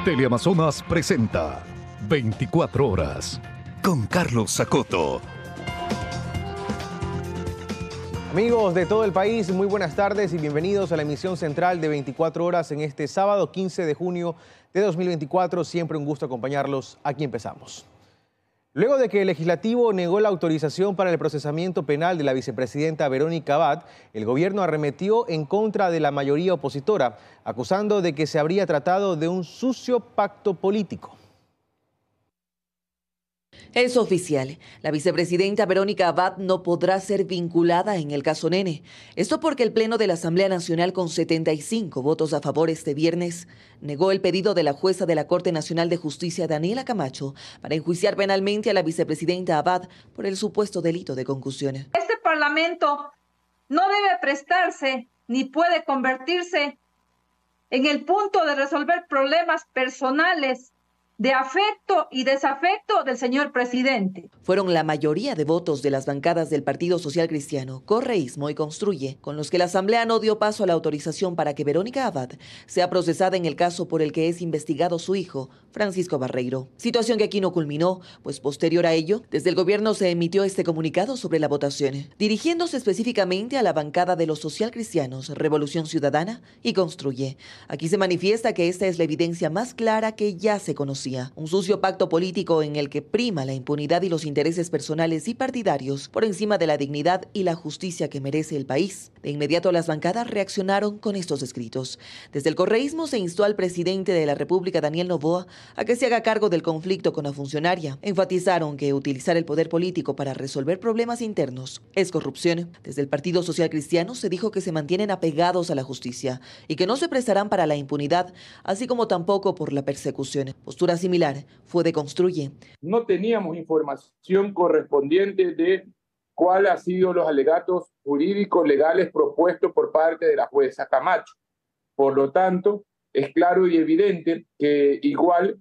Teleamazonas presenta 24 horas con Carlos Sacoto. Amigos de todo el país, muy buenas tardes y bienvenidos a la emisión central de 24 horas en este sábado 15 de junio de 2024. Siempre un gusto acompañarlos. Aquí empezamos. Luego de que el legislativo negó la autorización para el procesamiento penal de la vicepresidenta Verónica Abad, el gobierno arremetió en contra de la mayoría opositora, acusando de que se habría tratado de un sucio pacto político. Es oficial. La vicepresidenta Verónica Abad no podrá ser vinculada en el caso Nene. Esto porque el Pleno de la Asamblea Nacional, con 75 votos a favor este viernes, negó el pedido de la jueza de la Corte Nacional de Justicia, Daniela Camacho, para enjuiciar penalmente a la vicepresidenta Abad por el supuesto delito de concusión. Este Parlamento no debe prestarse ni puede convertirse en el punto de resolver problemas personales de afecto y desafecto del señor presidente. Fueron la mayoría de votos de las bancadas del Partido Social Cristiano, Correísmo y Construye, con los que la Asamblea no dio paso a la autorización para que Verónica Abad sea procesada en el caso por el que es investigado su hijo, Francisco Barreiro. Situación que aquí no culminó, pues posterior a ello, desde el gobierno se emitió este comunicado sobre la votación, dirigiéndose específicamente a la bancada de los Social Cristianos, Revolución Ciudadana y Construye. Aquí se manifiesta que esta es la evidencia más clara que ya se conocía. Un sucio pacto político en el que prima la impunidad y los intereses personales y partidarios por encima de la dignidad y la justicia que merece el país. De inmediato las bancadas reaccionaron con estos escritos. Desde el correísmo se instó al presidente de la República, Daniel Noboa, a que se haga cargo del conflicto con la funcionaria. Enfatizaron que utilizar el poder político para resolver problemas internos es corrupción. Desde el Partido Social Cristiano se dijo que se mantienen apegados a la justicia y que no se prestarán para la impunidad, así como tampoco por la persecución. Postura similar fue de Construye. No teníamos información correspondiente de cuáles han sido los alegatos jurídicos legales propuestos por parte de la jueza Camacho. Por lo tanto, es claro y evidente que igual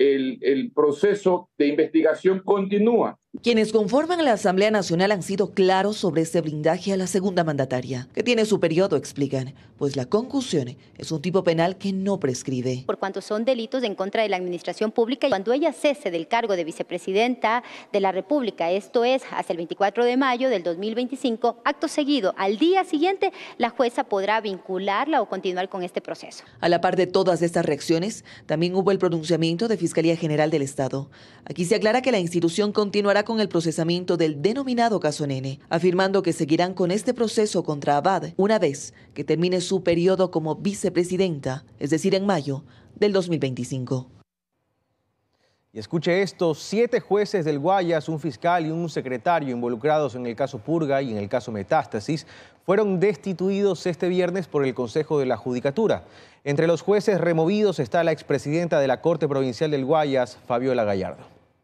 el proceso de investigación continúa. Quienes conforman la Asamblea Nacional han sido claros sobre este blindaje a la segunda mandataria, que tiene su periodo, explican, pues la concusión es un tipo penal que no prescribe. Por cuanto son delitos en contra de la administración pública, y cuando ella cese del cargo de vicepresidenta de la República, esto es hasta el 24 de mayo del 2025, acto seguido, al día siguiente, la jueza podrá vincularla o continuar con este proceso. A la par de todas estas reacciones, también hubo el pronunciamiento de Fiscalía General del Estado. Aquí se aclara que la institución continuará con el procesamiento del denominado caso Nene, afirmando que seguirán con este proceso contra Abad una vez que termine su periodo como vicepresidenta, es decir, en mayo del 2025. Y escuche esto, 7 jueces del Guayas, un fiscal y un secretario involucrados en el caso Purga y en el caso Metástasis fueron destituidos este viernes por el Consejo de la Judicatura. Entre los jueces removidos está la expresidenta de la Corte Provincial del Guayas, Fabiola Gallardo.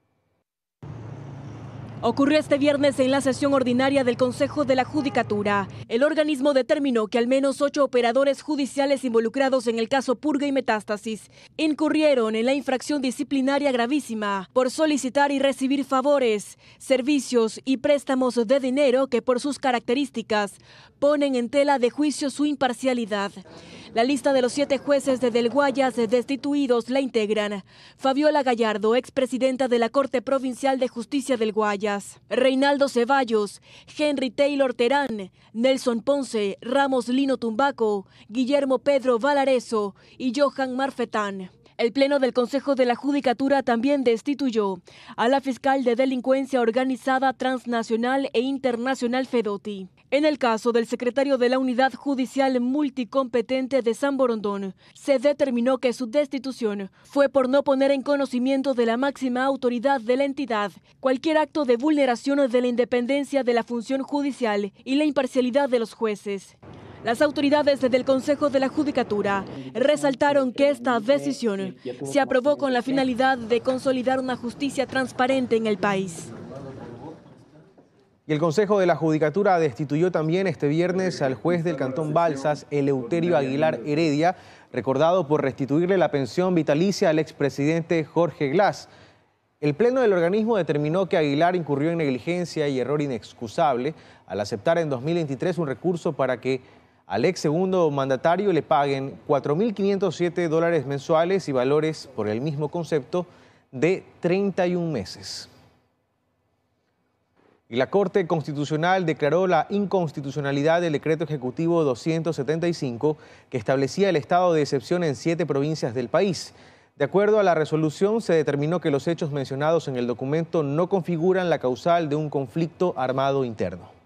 Ocurrió este viernes en la sesión ordinaria del Consejo de la Judicatura. El organismo determinó que al menos 8 operadores judiciales involucrados en el caso Purga y Metástasis incurrieron en la infracción disciplinaria gravísima por solicitar y recibir favores, servicios y préstamos de dinero que por sus características ponen en tela de juicio su imparcialidad. La lista de los 7 jueces de Del Guayas destituidos la integran Fabiola Gallardo, expresidenta de la Corte Provincial de Justicia del Guayas, Reinaldo Ceballos, Henry Taylor Terán, Nelson Ponce, Ramos Lino Tumbaco, Guillermo Pedro Valareso y Johan Marfetán. El Pleno del Consejo de la Judicatura también destituyó a la fiscal de delincuencia organizada transnacional e internacional Fedotti. En el caso del secretario de la Unidad Judicial Multicompetente de San Borondón, se determinó que su destitución fue por no poner en conocimiento de la máxima autoridad de la entidad cualquier acto de vulneración de la independencia de la función judicial y la imparcialidad de los jueces. Las autoridades del Consejo de la Judicatura resaltaron que esta decisión se aprobó con la finalidad de consolidar una justicia transparente en el país. Y el Consejo de la Judicatura destituyó también este viernes al juez del Cantón Balsas, Eleuterio Aguilar Heredia, recordado por restituirle la pensión vitalicia al expresidente Jorge Glass. El Pleno del organismo determinó que Aguilar incurrió en negligencia y error inexcusable al aceptar en 2023 un recurso para que al ex segundo mandatario le paguen $4.507 mensuales y valores por el mismo concepto de 31 meses. Y la Corte Constitucional declaró la inconstitucionalidad del decreto ejecutivo 275 que establecía el estado de excepción en 7 provincias del país. De acuerdo a la resolución, se determinó que los hechos mencionados en el documento no configuran la causal de un conflicto armado interno.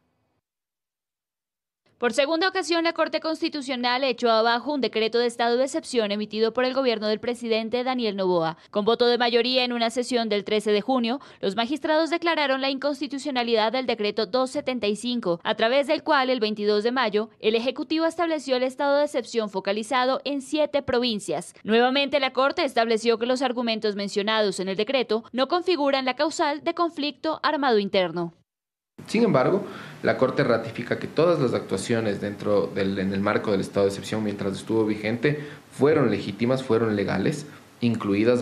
Por segunda ocasión, la Corte Constitucional echó abajo un decreto de estado de excepción emitido por el gobierno del presidente Daniel Noboa. Con voto de mayoría en una sesión del 13 de junio, los magistrados declararon la inconstitucionalidad del decreto 275, a través del cual el 22 de mayo el Ejecutivo estableció el estado de excepción focalizado en 7 provincias. Nuevamente, la Corte estableció que los argumentos mencionados en el decreto no configuran la causal de conflicto armado interno. Sin embargo, la Corte ratifica que todas las actuaciones en el marco del estado de excepción mientras estuvo vigente fueron legítimas, fueron legales, incluidas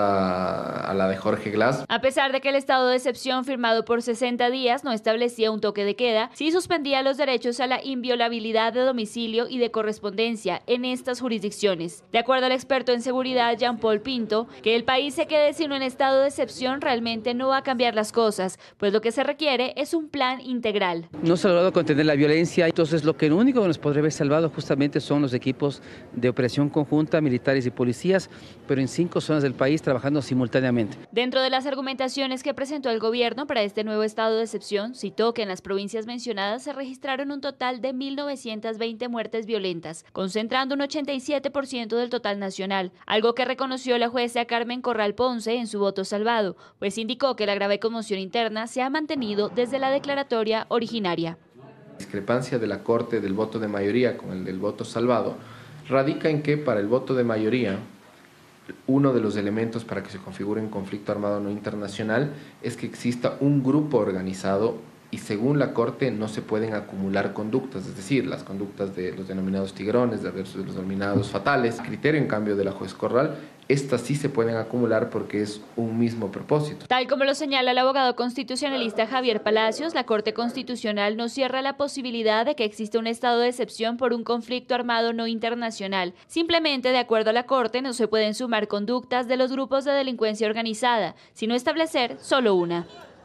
a la de Jorge Glass. A pesar de que el estado de excepción firmado por 60 días no establecía un toque de queda, sí suspendía los derechos a la inviolabilidad de domicilio y de correspondencia en estas jurisdicciones. De acuerdo al experto en seguridad Jean Paul Pinto, que el país se quede sin un estado de excepción realmente no va a cambiar las cosas, pues lo que se requiere es un plan integral. No se ha logrado contener la violencia, entonces lo único que nos podría haber salvado justamente son los equipos de operación conjunta, militares y policías, pero en 5 zonas del país trabajando simultáneamente. Dentro de las argumentaciones que presentó el gobierno para este nuevo estado de excepción, citó que en las provincias mencionadas se registraron un total de 1.920 muertes violentas, concentrando un 87% del total nacional, algo que reconoció la jueza Carmen Corral Ponce en su voto salvado, pues indicó que la grave conmoción interna se ha mantenido desde la declaratoria originaria. La discrepancia de la Corte del voto de mayoría con el del voto salvado radica en que para el voto de mayoría uno de los elementos para que se configure un conflicto armado no internacional es que exista un grupo organizado y según la Corte no se pueden acumular conductas, es decir, las conductas de los denominados tigrones versus los denominados fatales. Criterio en cambio de la juez Corral, estas sí se pueden acumular porque es un mismo propósito. Tal como lo señala el abogado constitucionalista Javier Palacios, la Corte Constitucional no cierra la posibilidad de que exista un estado de excepción por un conflicto armado no internacional. Simplemente, de acuerdo a la Corte, no se pueden sumar conductas de los grupos de delincuencia organizada, sino establecer solo una.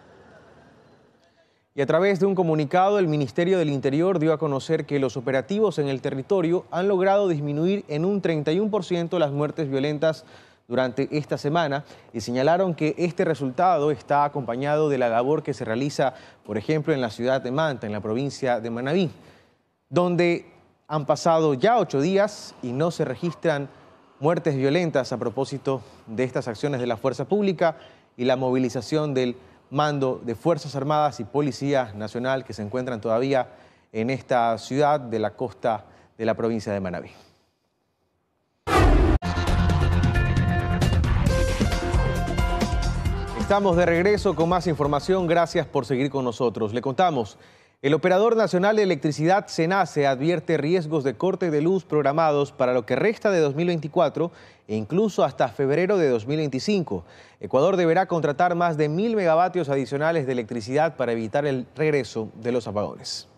Y a través de un comunicado, el Ministerio del Interior dio a conocer que los operativos en el territorio han logrado disminuir en un 31% las muertes violentas durante esta semana y señalaron que este resultado está acompañado de la labor que se realiza, por ejemplo, en la ciudad de Manta, en la provincia de Manabí, donde han pasado ya 8 días y no se registran muertes violentas a propósito de estas acciones de la fuerza pública y la movilización del mando de Fuerzas Armadas y Policía Nacional que se encuentran todavía en esta ciudad de la costa de la provincia de Manabí. Estamos de regreso con más información. Gracias por seguir con nosotros. Le contamos, el Operador Nacional de Electricidad, SENACE, advierte riesgos de corte de luz programados para lo que resta de 2024 e incluso hasta febrero de 2025. Ecuador deberá contratar más de 1.000 megavatios adicionales de electricidad para evitar el regreso de los apagones.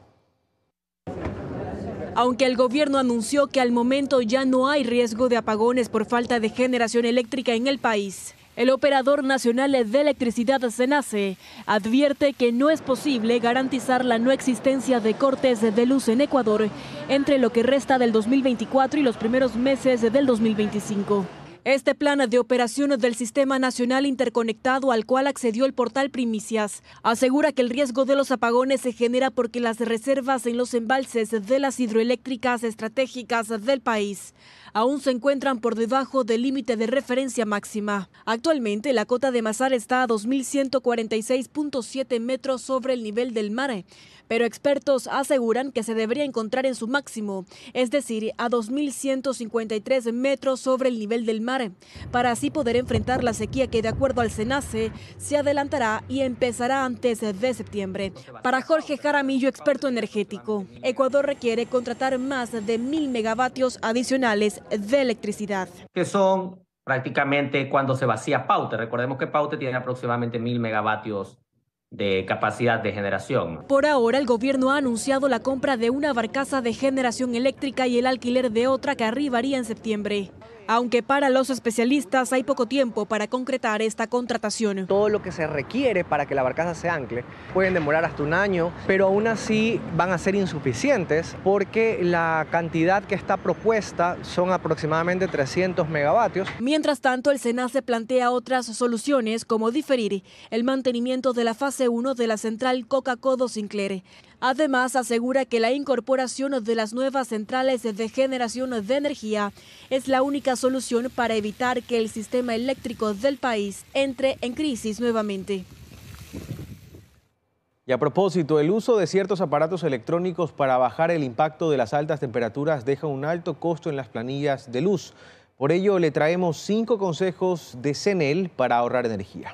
Aunque el gobierno anunció que al momento ya no hay riesgo de apagones por falta de generación eléctrica en el país, el Operador Nacional de Electricidad, SENACE, advierte que no es posible garantizar la no existencia de cortes de luz en Ecuador entre lo que resta del 2024 y los primeros meses del 2025. Este plan de operación del Sistema Nacional Interconectado al cual accedió el portal Primicias asegura que el riesgo de los apagones se genera porque las reservas en los embalses de las hidroeléctricas estratégicas del país aún se encuentran por debajo del límite de referencia máxima. Actualmente la cota de Masar está a 2.146.7 metros sobre el nivel del mar, pero expertos aseguran que se debería encontrar en su máximo, es decir, a 2.153 metros sobre el nivel del mar, para así poder enfrentar la sequía que, de acuerdo al SENACE, se adelantará y empezará antes de septiembre. Para Jorge Jaramillo, experto energético, Ecuador requiere contratar más de 1.000 megavatios adicionales de electricidad. Que son prácticamente cuando se vacía Paute. Recordemos que Paute tiene aproximadamente 1.000 megavatios de capacidad de generación. Por ahora, el gobierno ha anunciado la compra de una barcaza de generación eléctrica y el alquiler de otra que arribaría en septiembre. Aunque para los especialistas hay poco tiempo para concretar esta contratación. Todo lo que se requiere para que la barcaza se ancle pueden demorar hasta un año, pero aún así van a ser insuficientes porque la cantidad que está propuesta son aproximadamente 300 megavatios. Mientras tanto, el SENACE plantea otras soluciones como diferir el mantenimiento de la fase 1 de la central Coca-Codo Sinclair. Además, asegura que la incorporación de las nuevas centrales de generación de energía es la única solución para evitar que el sistema eléctrico del país entre en crisis nuevamente. Y a propósito, el uso de ciertos aparatos electrónicos para bajar el impacto de las altas temperaturas deja un alto costo en las planillas de luz. Por ello, le traemos 5 consejos de CNEL para ahorrar energía.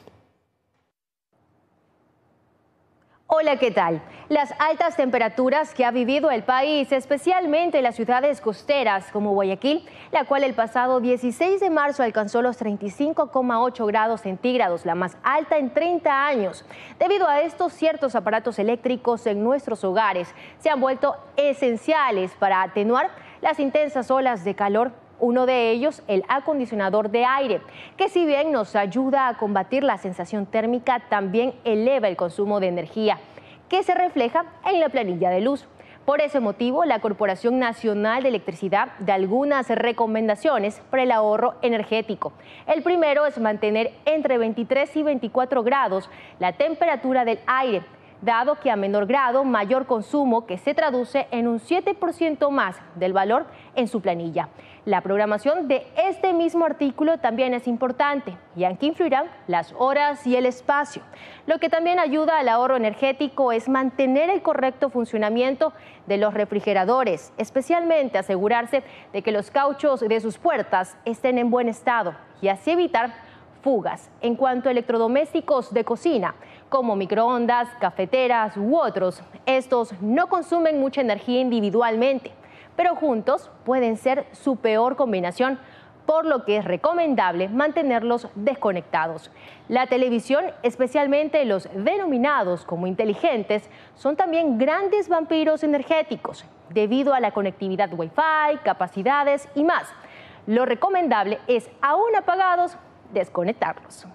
Hola, ¿qué tal? Las altas temperaturas que ha vivido el país, especialmente en las ciudades costeras como Guayaquil, la cual el pasado 16 de marzo alcanzó los 35,8 grados centígrados, la más alta en 30 años. Debido a esto, ciertos aparatos eléctricos en nuestros hogares se han vuelto esenciales para atenuar las intensas olas de calor. Uno de ellos, el acondicionador de aire, que si bien nos ayuda a combatir la sensación térmica, también eleva el consumo de energía, que se refleja en la planilla de luz. Por ese motivo, la Corporación Nacional de Electricidad da algunas recomendaciones para el ahorro energético. El primero es mantener entre 23 y 24 grados la temperatura del aire, dado que a menor grado, mayor consumo, que se traduce en un 7% más del valor en su planilla. La programación de este mismo artículo también es importante, ya que influirán las horas y el espacio. Lo que también ayuda al ahorro energético es mantener el correcto funcionamiento de los refrigeradores, especialmente asegurarse de que los cauchos de sus puertas estén en buen estado y así evitar fugas. En cuanto a electrodomésticos de cocina, como microondas, cafeteras u otros, estos no consumen mucha energía individualmente, pero juntos pueden ser su peor combinación, por lo que es recomendable mantenerlos desconectados. La televisión, especialmente los denominados como inteligentes, son también grandes vampiros energéticos, debido a la conectividad Wi-Fi, capacidades y más. Lo recomendable es, aún apagados, desconectarlos.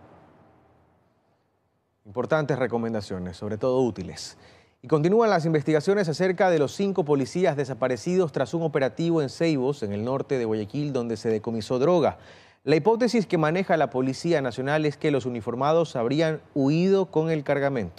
Importantes recomendaciones, sobre todo útiles. Y continúan las investigaciones acerca de los 5 policías desaparecidos tras un operativo en Ceibos, en el norte de Guayaquil, donde se decomisó droga. La hipótesis que maneja la Policía Nacional es que los uniformados habrían huido con el cargamento.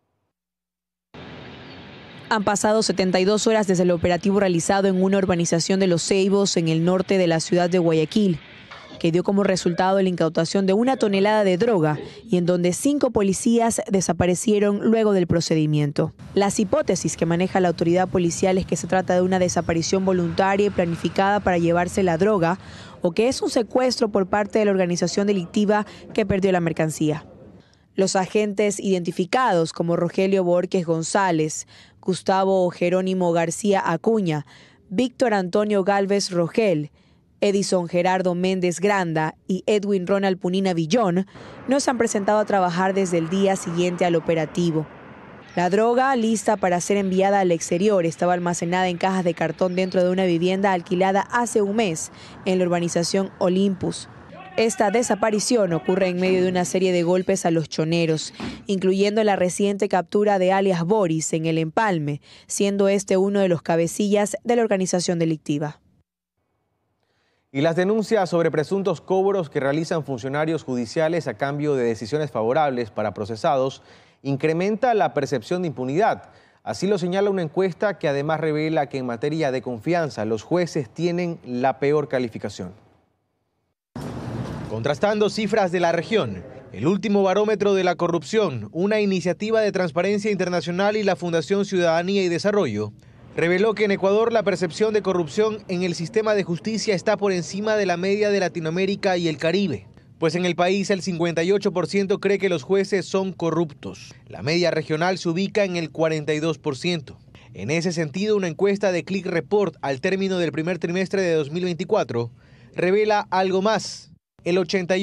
Han pasado 72 horas desde el operativo realizado en una urbanización de Los Ceibos, en el norte de la ciudad de Guayaquil, que dio como resultado la incautación de 1 tonelada de droga y en donde 5 policías desaparecieron luego del procedimiento. Las hipótesis que maneja la autoridad policial es que se trata de una desaparición voluntaria y planificada para llevarse la droga o que es un secuestro por parte de la organización delictiva que perdió la mercancía. Los agentes identificados como Rogelio Borges González, Gustavo Jerónimo García Acuña, Víctor Antonio Galvez Rogel, Edison Gerardo Méndez Granda y Edwin Ronald Punina Villón no se han presentado a trabajar desde el día siguiente al operativo. La droga, lista para ser enviada al exterior, estaba almacenada en cajas de cartón dentro de una vivienda alquilada hace un mes en la urbanización Olympus. Esta desaparición ocurre en medio de una serie de golpes a los choneros, incluyendo la reciente captura de alias Boris en El Empalme, siendo este uno de los cabecillas de la organización delictiva. Y las denuncias sobre presuntos cobros que realizan funcionarios judiciales a cambio de decisiones favorables para procesados incrementa la percepción de impunidad. Así lo señala una encuesta que además revela que en materia de confianza los jueces tienen la peor calificación. Contrastando cifras de la región, el último barómetro de la corrupción, una iniciativa de Transparencia Internacional y la Fundación Ciudadanía y Desarrollo, reveló que en Ecuador la percepción de corrupción en el sistema de justicia está por encima de la media de Latinoamérica y el Caribe, pues en el país el 58% cree que los jueces son corruptos. La media regional se ubica en el 42%. En ese sentido, una encuesta de Click Report al término del primer trimestre de 2024 revela algo más. El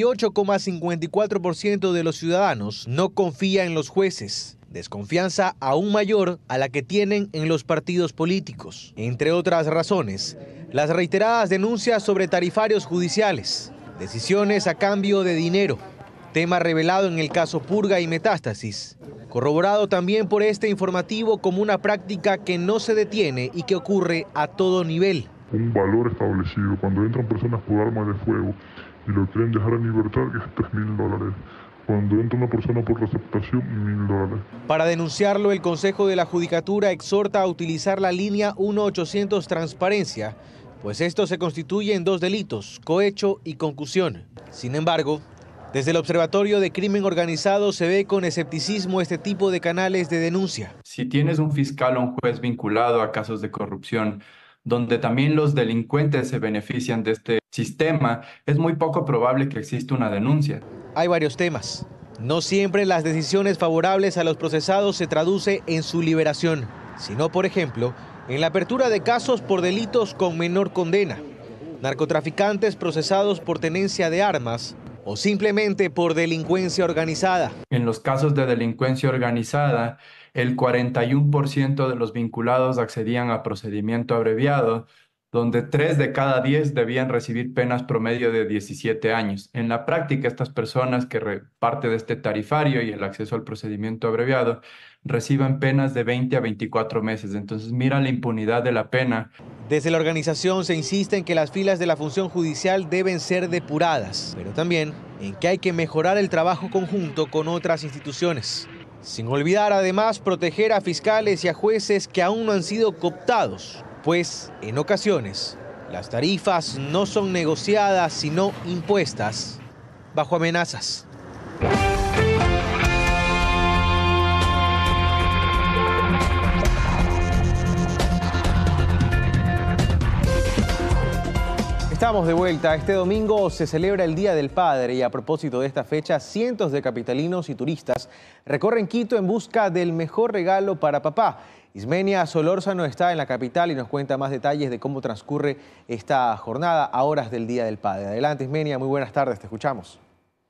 88,54% de los ciudadanos no confía en los jueces. Desconfianza aún mayor a la que tienen en los partidos políticos. Entre otras razones, las reiteradas denuncias sobre tarifarios judiciales, decisiones a cambio de dinero, tema revelado en el caso Purga y Metástasis, corroborado también por este informativo como una práctica que no se detiene y que ocurre a todo nivel. Un valor establecido, cuando entran personas por armas de fuego y lo quieren dejar en libertad, que es $3.000. Cuando entra una persona por receptación, $1.000. Para denunciarlo, el Consejo de la Judicatura exhorta a utilizar la línea 1-800 Transparencia, pues esto se constituye en 2 delitos, cohecho y concusión. Sin embargo, desde el Observatorio de Crimen Organizado se ve con escepticismo este tipo de canales de denuncia. Si tienes un fiscal o un juez vinculado a casos de corrupción, donde también los delincuentes se benefician de este sistema, es muy poco probable que exista una denuncia. Hay varios temas. No siempre las decisiones favorables a los procesados se traduce en su liberación, sino, por ejemplo, en la apertura de casos por delitos con menor condena, narcotraficantes procesados por tenencia de armas o simplemente por delincuencia organizada. En los casos de delincuencia organizada, el 41% de los vinculados accedían a procedimiento abreviado, donde 3 de cada 10 debían recibir penas promedio de 17 años. En la práctica, estas personas que parte de este tarifario y el acceso al procedimiento abreviado reciben penas de 20 a 24 meses. Entonces, mira la impunidad de la pena. Desde la organización se insiste en que las filas de la función judicial deben ser depuradas, pero también en que hay que mejorar el trabajo conjunto con otras instituciones. Sin olvidar, además, proteger a fiscales y a jueces que aún no han sido cooptados, pues en ocasiones las tarifas no son negociadas sino impuestas bajo amenazas. Estamos de vuelta. Este domingo se celebra el Día del Padre y a propósito de esta fecha, cientos de capitalinos y turistas recorren Quito en busca del mejor regalo para papá. Ismenia Solórzano está en la capital y nos cuenta más detalles de cómo transcurre esta jornada a horas del Día del Padre. Adelante, Ismenia, muy buenas tardes, te escuchamos.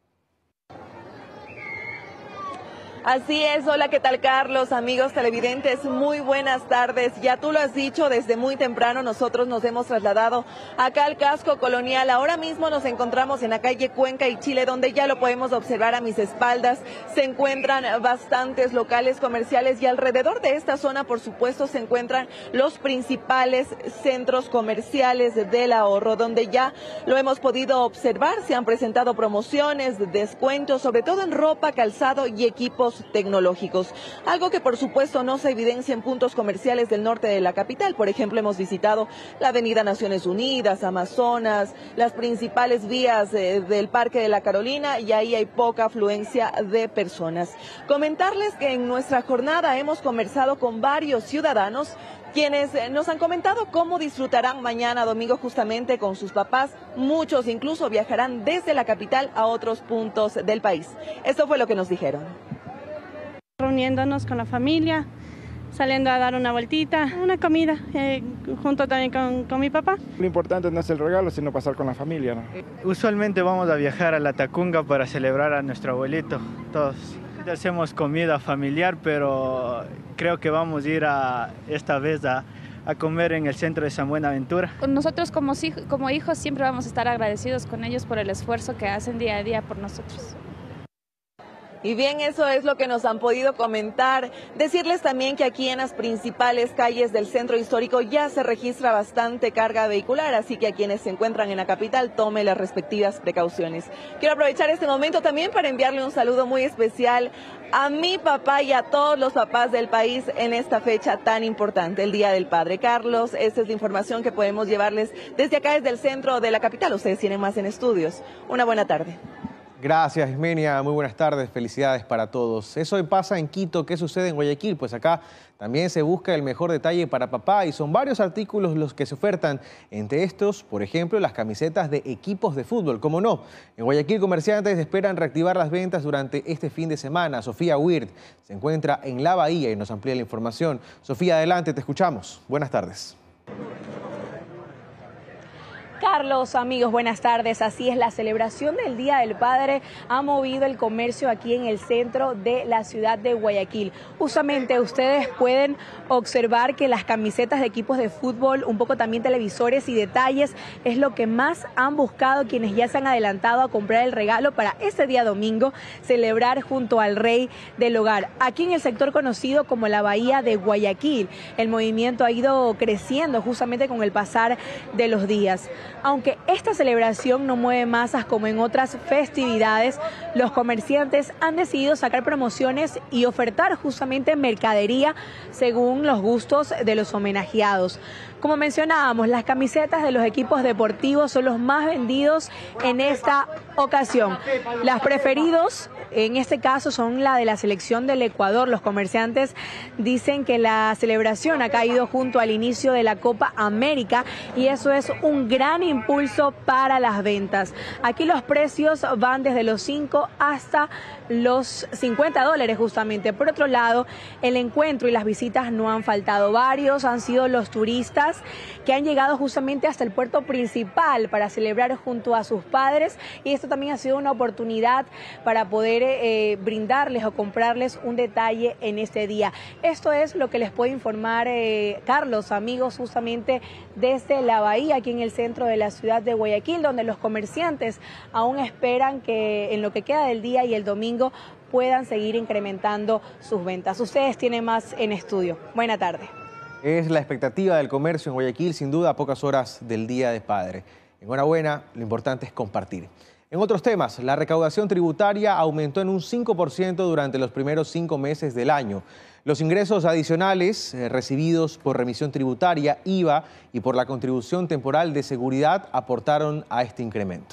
Así es, hola, ¿qué tal, Carlos? Amigos televidentes, muy buenas tardes. Ya tú lo has dicho, desde muy temprano nosotros nos hemos trasladado acá al casco colonial. Ahora mismo nos encontramos en la calle Cuenca y Chile, donde ya lo podemos observar a mis espaldas. Se encuentran bastantes locales comerciales y alrededor de esta zona, por supuesto, se encuentran los principales centros comerciales del ahorro, donde ya lo hemos podido observar. Se han presentado promociones, descuentos, sobre todo en ropa, calzado y equipos tecnológicos, algo que por supuesto no se evidencia en puntos comerciales del norte de la capital. Por ejemplo, hemos visitado la avenida Naciones Unidas, Amazonas, las principales vías del Parque de la Carolina, y ahí hay poca afluencia de personas. Comentarles que en nuestra jornada hemos conversado con varios ciudadanos quienes nos han comentado cómo disfrutarán mañana domingo justamente con sus papás. Muchos incluso viajarán desde la capital a otros puntos del país. Esto fue lo que nos dijeron. Reuniéndonos con la familia, saliendo a dar una vueltita, una comida, junto también con mi papá. Lo importante no es el regalo, sino pasar con la familia, ¿no? Usualmente vamos a viajar a la Tacunga para celebrar a nuestro abuelito, todos. Hacemos comida familiar, pero creo que vamos a ir esta vez a comer en el centro de San Buenaventura. Nosotros como hijos siempre vamos a estar agradecidos con ellos por el esfuerzo que hacen día a día por nosotros. Y bien, eso es lo que nos han podido comentar. Decirles también que aquí en las principales calles del centro histórico ya se registra bastante carga vehicular, así que a quienes se encuentran en la capital tome las respectivas precauciones. Quiero aprovechar este momento también para enviarle un saludo muy especial a mi papá y a todos los papás del país en esta fecha tan importante, el Día del Padre. Carlos, esta es la información que podemos llevarles desde acá, desde el centro de la capital. Ustedes tienen más en estudios. Una buena tarde. Gracias, Ismenia. Muy buenas tardes. Felicidades para todos. Eso pasa en Quito. ¿Qué sucede en Guayaquil? Pues acá también se busca el mejor detalle para papá y son varios artículos los que se ofertan. Entre estos, por ejemplo, las camisetas de equipos de fútbol. ¿Cómo no? En Guayaquil, comerciantes esperan reactivar las ventas durante este fin de semana. Sofía Weird se encuentra en la Bahía y nos amplía la información. Sofía, adelante, te escuchamos. Buenas tardes. Carlos, amigos, buenas tardes. Así es, la celebración del Día del Padre ha movido el comercio aquí en el centro de la ciudad de Guayaquil. Justamente ustedes pueden observar que las camisetas de equipos de fútbol, un poco también televisores y detalles, es lo que más han buscado quienes ya se han adelantado a comprar el regalo para este día domingo, celebrar junto al Rey del Hogar. Aquí en el sector conocido como la Bahía de Guayaquil, el movimiento ha ido creciendo justamente con el pasar de los días. Aunque esta celebración no mueve masas como en otras festividades, los comerciantes han decidido sacar promociones y ofertar justamente mercadería según los gustos de los homenajeados. Como mencionábamos, las camisetas de los equipos deportivos son los más vendidos en esta ocasión. Las preferidos en este caso son la de la selección del Ecuador. Los comerciantes dicen que la celebración ha caído junto al inicio de la Copa América y eso es un gran impulso para las ventas. Aquí los precios van desde los 5 hasta los $50 justamente. Por otro lado, el encuentro y las visitas no han faltado. Varios han sido los turistas que han llegado justamente hasta el puerto principal para celebrar junto a sus padres, y esto también ha sido una oportunidad para poder brindarles o comprarles un detalle en este día. Esto es lo que les puede informar Carlos, amigos, justamente desde la Bahía, aquí en el centro de la ciudad de Guayaquil, donde los comerciantes aún esperan que en lo que queda del día y el domingo puedan seguir incrementando sus ventas. Ustedes tienen más en estudio. Buena tarde. Es la expectativa del comercio en Guayaquil, sin duda, a pocas horas del Día del Padre. Enhorabuena, lo importante es compartir. En otros temas, la recaudación tributaria aumentó en un 5% durante los primeros 5 meses del año. Los ingresos adicionales recibidos por remisión tributaria, IVA y por la contribución temporal de seguridad aportaron a este incremento.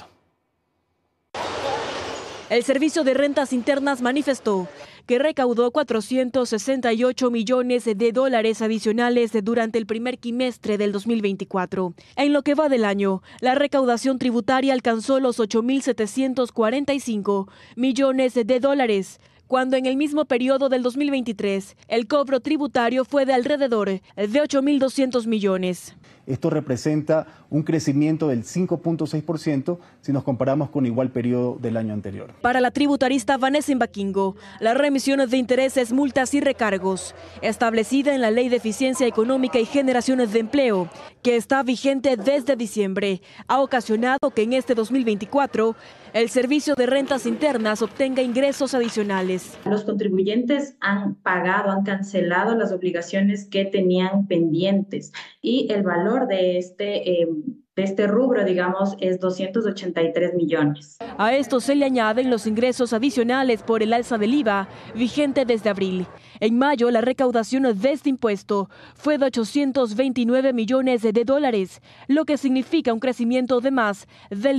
El Servicio de Rentas Internas manifestó que recaudó $468 millones adicionales durante el primer quimestre del 2024. En lo que va del año, la recaudación tributaria alcanzó los $8.745 millones, cuando en el mismo periodo del 2023 el cobro tributario fue de alrededor de 8.200 millones. Esto representa un crecimiento del 5.6% si nos comparamos con igual periodo del año anterior. Para la tributarista Vanessa Imbaquingo, las remisiones de intereses, multas y recargos, establecida en la Ley de Eficiencia Económica y Generaciones de Empleo, que está vigente desde diciembre, ha ocasionado que en este 2024 el Servicio de Rentas Internas obtenga ingresos adicionales. Los contribuyentes han cancelado las obligaciones que tenían pendientes y el valor de este rubro, digamos, es 283 millones. A esto se le añaden los ingresos adicionales por el alza del IVA, vigente desde abril. En mayo, la recaudación de este impuesto fue de $829 millones, lo que significa un crecimiento de más del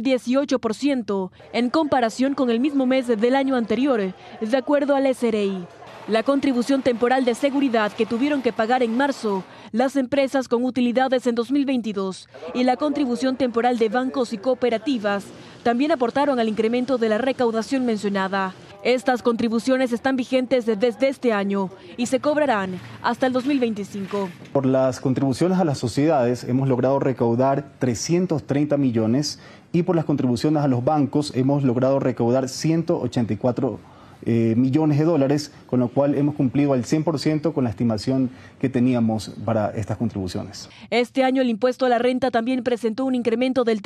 18% en comparación con el mismo mes del año anterior, de acuerdo al SRI. La contribución temporal de seguridad que tuvieron que pagar en marzo las empresas con utilidades en 2022 y la contribución temporal de bancos y cooperativas también aportaron al incremento de la recaudación mencionada. Estas contribuciones están vigentes desde este año y se cobrarán hasta el 2025. Por las contribuciones a las sociedades hemos logrado recaudar 330 millones y por las contribuciones a los bancos hemos logrado recaudar 184 millones de dólares, con lo cual hemos cumplido al 100% con la estimación que teníamos para estas contribuciones. Este año el impuesto a la renta también presentó un incremento del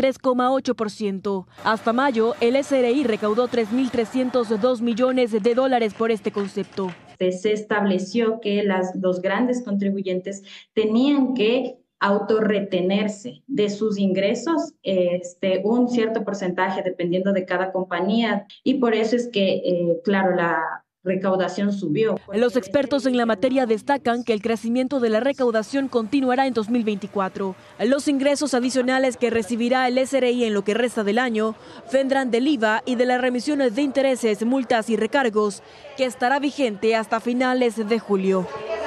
3,8%. Hasta mayo, el SRI recaudó 3.302 millones de dólares por este concepto. Se estableció que los grandes contribuyentes tenían que autorretenerse de sus ingresos un cierto porcentaje dependiendo de cada compañía, y por eso es que, claro, la recaudación subió. Los expertos en la materia destacan que el crecimiento de la recaudación continuará en 2024. Los ingresos adicionales que recibirá el SRI en lo que resta del año vendrán del IVA y de las remisiones de intereses, multas y recargos, que estará vigente hasta finales de julio.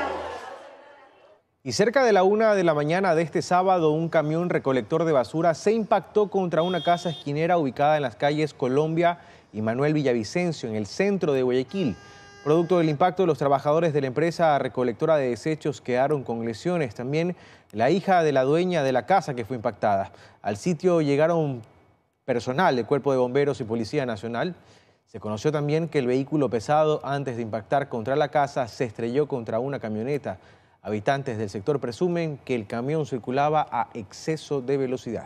Y cerca de la 1 de la mañana de este sábado, un camión recolector de basura se impactó contra una casa esquinera ubicada en las calles Colombia y Manuel Villavicencio, en el centro de Guayaquil. Producto del impacto, los trabajadores de la empresa recolectora de desechos quedaron con lesiones. También la hija de la dueña de la casa que fue impactada. Al sitio llegaron personal del Cuerpo de Bomberos y Policía Nacional. Se conoció también que el vehículo pesado, antes de impactar contra la casa, se estrelló contra una camioneta. Habitantes del sector presumen que el camión circulaba a exceso de velocidad.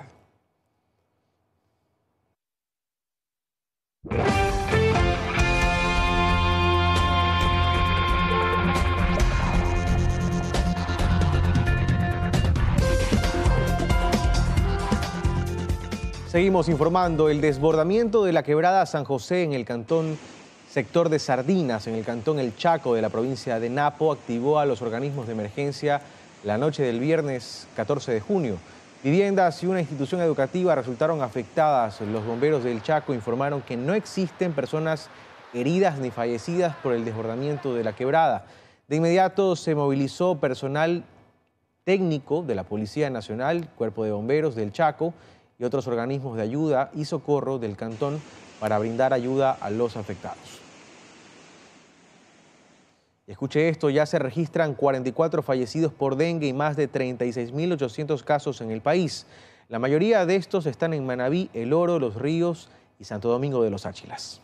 Seguimos informando. El desbordamiento de la quebrada San José en el sector de Sardinas, en el cantón El Chaco de la provincia de Napo, activó a los organismos de emergencia la noche del viernes 14 de junio. Viviendas y una institución educativa resultaron afectadas. Los bomberos del Chaco informaron que no existen personas heridas ni fallecidas por el desbordamiento de la quebrada. De inmediato se movilizó personal técnico de la Policía Nacional, Cuerpo de Bomberos del Chaco y otros organismos de ayuda y socorro del cantón para brindar ayuda a los afectados. Escuche esto, ya se registran 44 fallecidos por dengue y más de 36.800 casos en el país. La mayoría de estos están en Manabí, El Oro, Los Ríos y Santo Domingo de los Áchilas.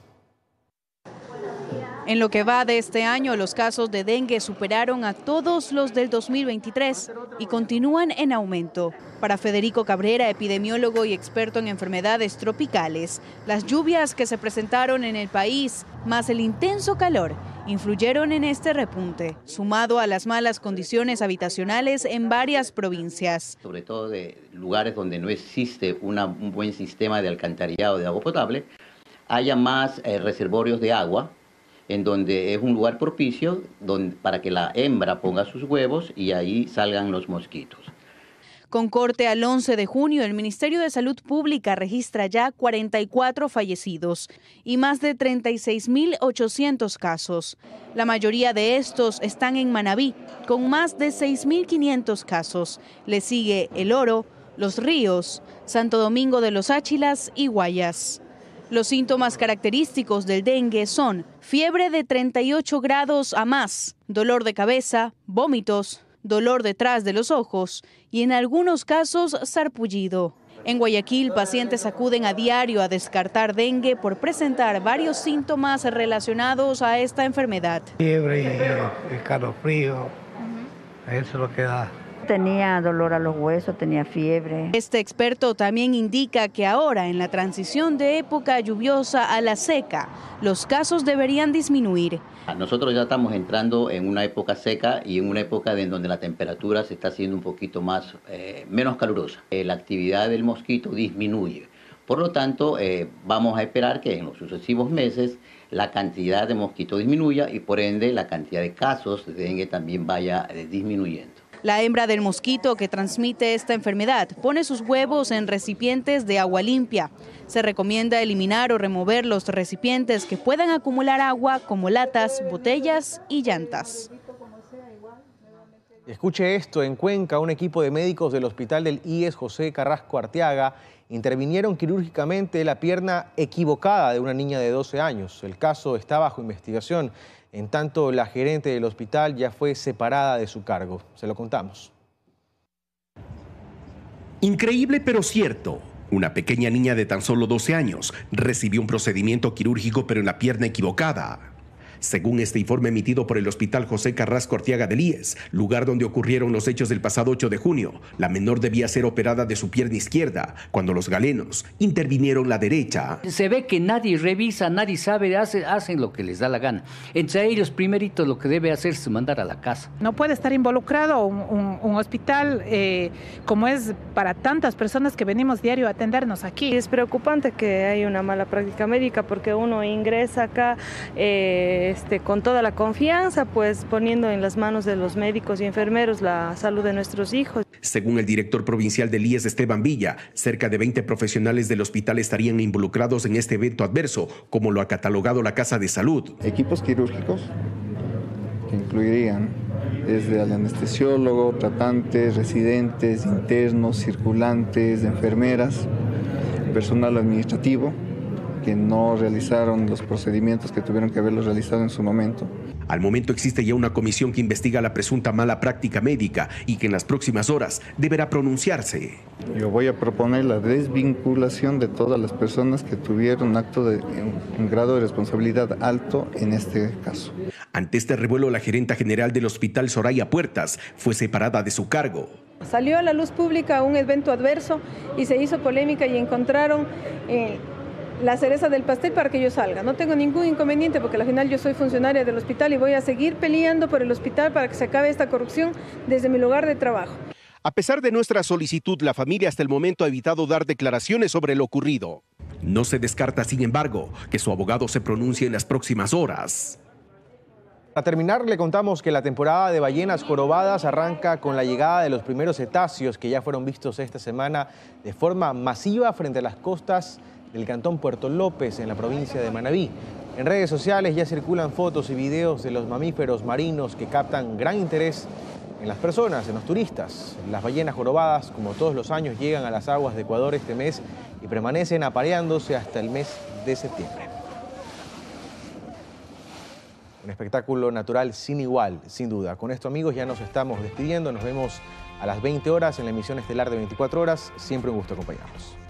En lo que va de este año, los casos de dengue superaron a todos los del 2023 y continúan en aumento. Para Federico Cabrera, epidemiólogo y experto en enfermedades tropicales, las lluvias que se presentaron en el país, más el intenso calor, influyeron en este repunte, sumado a las malas condiciones habitacionales en varias provincias. Sobre todo de lugares donde no existe un buen sistema de alcantarillado de agua potable, haya más reservorios de agua, en donde es un lugar propicio para que la hembra ponga sus huevos y ahí salgan los mosquitos. Con corte al 11 de junio, el Ministerio de Salud Pública registra ya 44 fallecidos y más de 36.800 casos. La mayoría de estos están en Manabí, con más de 6.500 casos. Le sigue El Oro, Los Ríos, Santo Domingo de los Áchilas y Guayas. Los síntomas característicos del dengue son fiebre de 38 grados a más, dolor de cabeza, vómitos, dolor detrás de los ojos y en algunos casos sarpullido. En Guayaquil, pacientes acuden a diario a descartar dengue por presentar varios síntomas relacionados a esta enfermedad. Fiebre y escalofrío, eso es lo que da. Tenía dolor a los huesos, tenía fiebre. Este experto también indica que ahora, en la transición de época lluviosa a la seca, los casos deberían disminuir. Nosotros ya estamos entrando en una época seca y en una época en donde la temperatura se está haciendo un poquito menos calurosa. La actividad del mosquito disminuye. Por lo tanto, vamos a esperar que en los sucesivos meses la cantidad de mosquitos disminuya y por ende la cantidad de casos de dengue también vaya disminuyendo. La hembra del mosquito que transmite esta enfermedad pone sus huevos en recipientes de agua limpia. Se recomienda eliminar o remover los recipientes que puedan acumular agua como latas, botellas y llantas. Escuche esto, en Cuenca, un equipo de médicos del Hospital del IES José Carrasco Arteaga intervinieron quirúrgicamente la pierna equivocada de una niña de 12 años. El caso está bajo investigación. En tanto, la gerente del hospital ya fue separada de su cargo. Se lo contamos. Increíble pero cierto. Una pequeña niña de tan solo 12 años recibió un procedimiento quirúrgico pero en la pierna equivocada. Según este informe emitido por el Hospital José Carrasco Arteaga del IES, lugar donde ocurrieron los hechos del pasado 8 de junio, la menor debía ser operada de su pierna izquierda, cuando los galenos intervinieron la derecha. Se ve que nadie revisa, nadie sabe, hacen lo que les da la gana. Entre ellos, primerito, lo que debe hacer es mandar a la casa. No puede estar involucrado un hospital como es para tantas personas que venimos diario a atendernos aquí. Es preocupante que hay una mala práctica médica porque uno ingresa acá con toda la confianza, pues poniendo en las manos de los médicos y enfermeros la salud de nuestros hijos. Según el director provincial del IES, Esteban Villa, cerca de 20 profesionales del hospital estarían involucrados en este evento adverso, como lo ha catalogado la Casa de Salud. Equipos quirúrgicos que incluirían desde el anestesiólogo, tratantes, residentes, internos, circulantes, enfermeras, personal administrativo, que no realizaron los procedimientos que tuvieron que haberlos realizado en su momento. Al momento existe ya una comisión que investiga la presunta mala práctica médica y que en las próximas horas deberá pronunciarse. Yo voy a proponer la desvinculación de todas las personas que tuvieron un grado de responsabilidad alto en este caso. Ante este revuelo, la gerenta general del hospital, Soraya Puertas, fue separada de su cargo. Salió a la luz pública un evento adverso y se hizo polémica y encontraron la cereza del pastel para que yo salga. No tengo ningún inconveniente porque al final yo soy funcionaria del hospital y voy a seguir peleando por el hospital para que se acabe esta corrupción desde mi lugar de trabajo. A pesar de nuestra solicitud, la familia hasta el momento ha evitado dar declaraciones sobre lo ocurrido. No se descarta, sin embargo, que su abogado se pronuncie en las próximas horas. Para terminar, le contamos que la temporada de ballenas jorobadas arranca con la llegada de los primeros cetáceos que ya fueron vistos esta semana de forma masiva frente a las costas del cantón Puerto López, en la provincia de Manabí. En redes sociales ya circulan fotos y videos de los mamíferos marinos que captan gran interés en las personas, en los turistas. Las ballenas jorobadas, como todos los años, llegan a las aguas de Ecuador este mes y permanecen apareándose hasta el mes de septiembre. Un espectáculo natural sin igual, sin duda. Con esto, amigos, ya nos estamos despidiendo. Nos vemos a las 20 horas en la emisión estelar de 24 horas. Siempre un gusto acompañarlos.